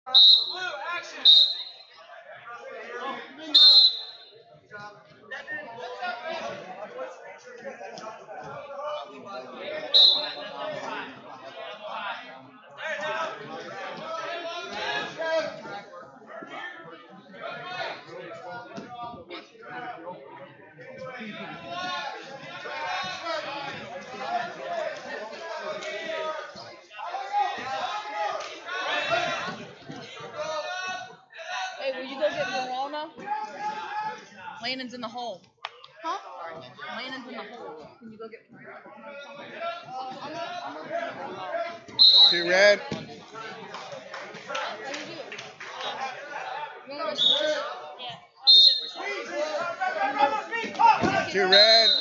Hey, will you go get Verona? Landon's in the hole. Huh? Landon's in the hole. Can you go get Two red. Two red.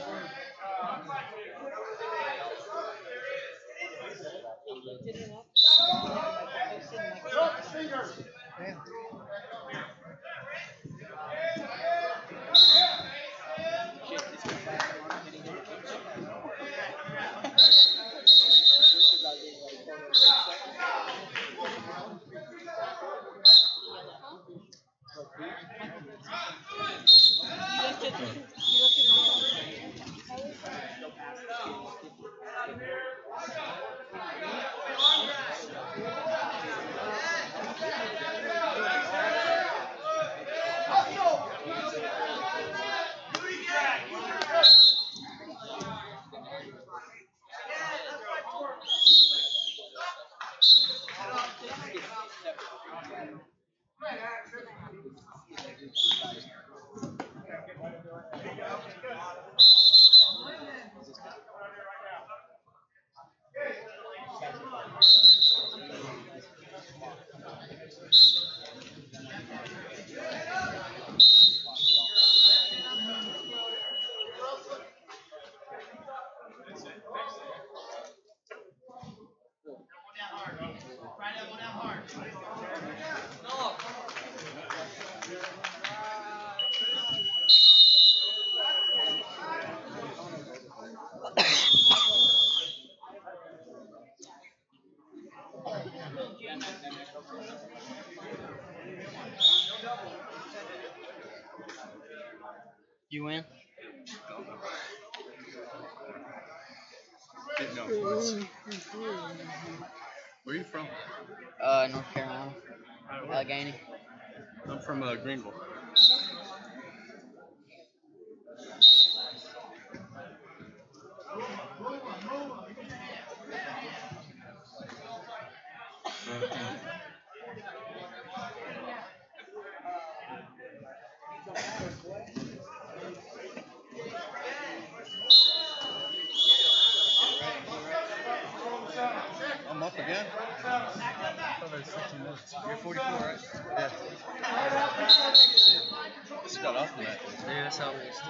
You win? No. Where are you from? North Carolina. Allegheny. I'm from Greenville. I'm up again. Oh, there's 15 minutes. You're 44, right? Yeah. Just got off the match. Yeah, that's how it is.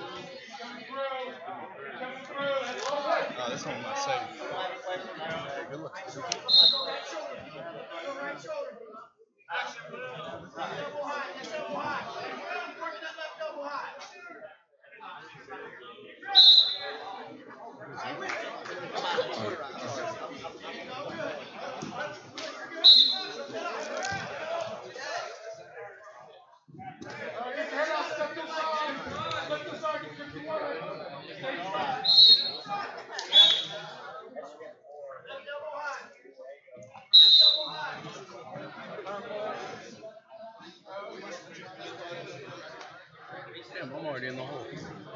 Oh, this one might save. Good luck. Damn, I'm already in the hole.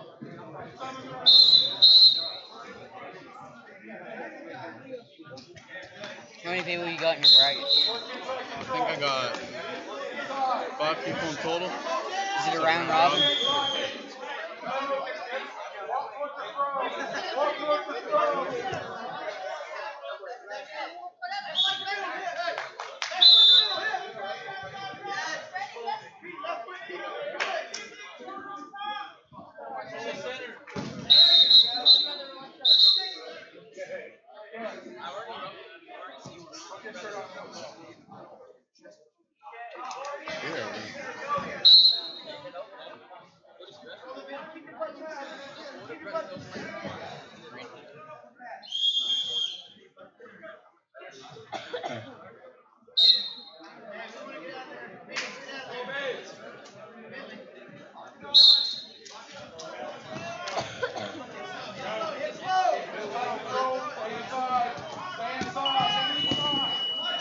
How many people you got in your bracket? I think I got 5 people in total. Is it a round robin?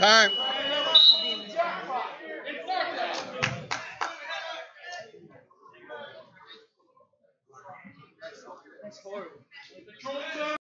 That's horrible.